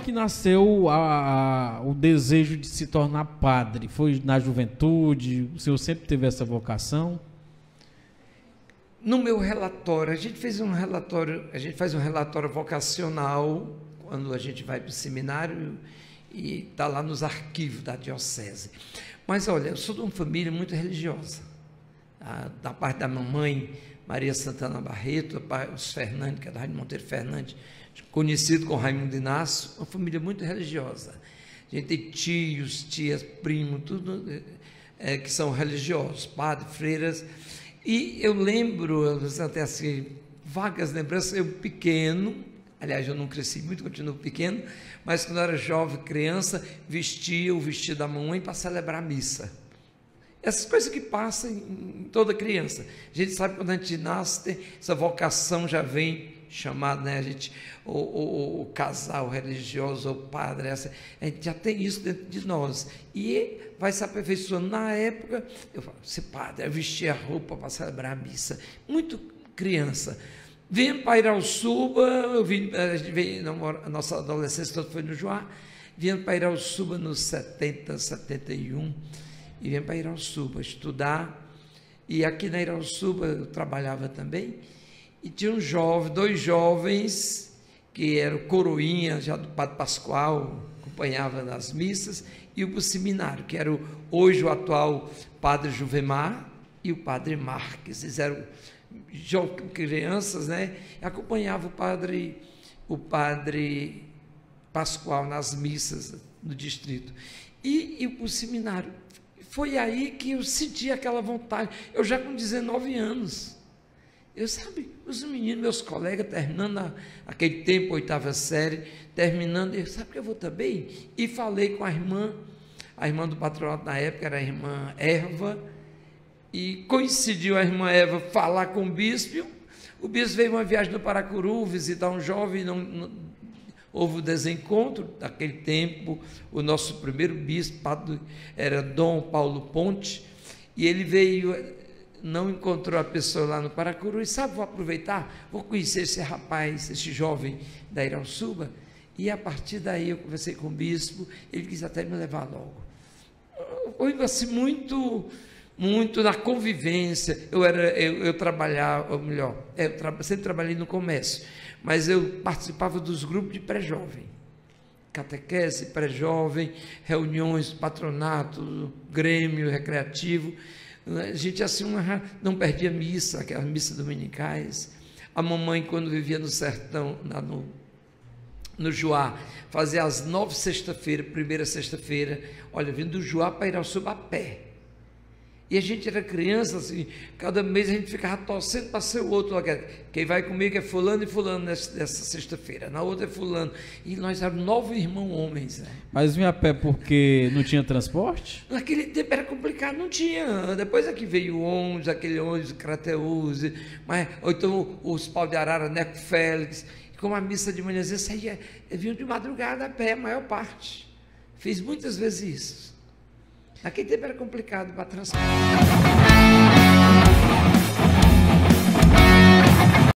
que nasceu o desejo de se tornar padre? Foi na juventude? O senhor sempre teve essa vocação? No meu relatório, a gente faz um relatório vocacional quando a gente vai para o seminário e está lá nos arquivos da diocese. Mas olha, eu sou de uma família muito religiosa. Da parte da mamãe, Maria Santana Barreto, os Fernandes, que é da Rádio Monteiro Fernandes, conhecido como Raimundo Inácio, uma família muito religiosa. A gente tem tios, tias, primos, tudo que são religiosos, padres, freiras. E eu lembro, até assim, vagas lembranças, eu pequeno, aliás, eu não cresci muito, continuo pequeno, mas quando eu era jovem, criança, vestia o vestido da mamãe para celebrar a missa. Essas coisas que passam em toda criança. A gente sabe que quando a gente nasce, essa vocação já vem chamada, né? A gente, o casal religioso, o padre, a gente já tem isso dentro de nós. E vai se aperfeiçoando. Na época, eu falo, ser padre, eu vestia a roupa para celebrar a missa. Muito criança. Vim para Irauçuba, a nossa adolescência toda foi no Joá, vim para Irauçuba nos 70, 71, e vim para Irauçuba estudar, e aqui na Irauçuba eu trabalhava também, e tinha dois jovens, que eram coroinha, já do Padre Pascoal, acompanhava nas missas, e o seminário, que era hoje o atual Padre Juvemar e o Padre Marques, eles eram crianças, né? Acompanhava o padre Pascoal nas missas no distrito e o seminário. Foi aí que eu senti aquela vontade. Eu já com 19 anos, os meninos, meus colegas, terminando aquele tempo, 8ª série, terminando, eu sabe que eu vou também? E falei com a irmã do patronato na época era a irmã Erva, e coincidiu a irmã Eva falar com o bispo veio uma viagem no Paracuru, visitar um jovem, houve o desencontro, naquele tempo, o nosso primeiro bispo era Dom Paulo Ponte, e ele veio, não encontrou a pessoa lá no Paracuru, e sabe, vou aproveitar, vou conhecer esse rapaz, esse jovem da Irauçuba, e a partir daí eu conversei com o bispo, ele quis até me levar logo. Foi assim, muito na convivência. Eu trabalhava, ou melhor, sempre trabalhei no comércio, mas eu participava dos grupos de pré-jovem, catequese, pré-jovem, reuniões, patronato, grêmio recreativo. A gente assim não perdia missa, aquelas missas dominicais. A mamãe, quando vivia no sertão, no Joá, fazia as 9 sexta-feira, primeira sexta-feira, olha, vindo do Joá para Irauçuba a pé. E a gente era criança, assim, cada mês a gente ficava torcendo para ser o outro. Quem vai comigo é fulano e fulano nessa sexta-feira, na outra é fulano. E nós éramos 9 irmãos homens. Né? Mas vinha a pé porque não tinha transporte? Naquele tempo era complicado, não tinha. Depois é que veio o ônibus, aquele ônibus Crateus, ou então os pau de arara, Neco Félix. E como a missa de manhãzinha saía, vinham de madrugada a pé, a maior parte. Fiz muitas vezes isso. Naquele tempo era complicado para transportar.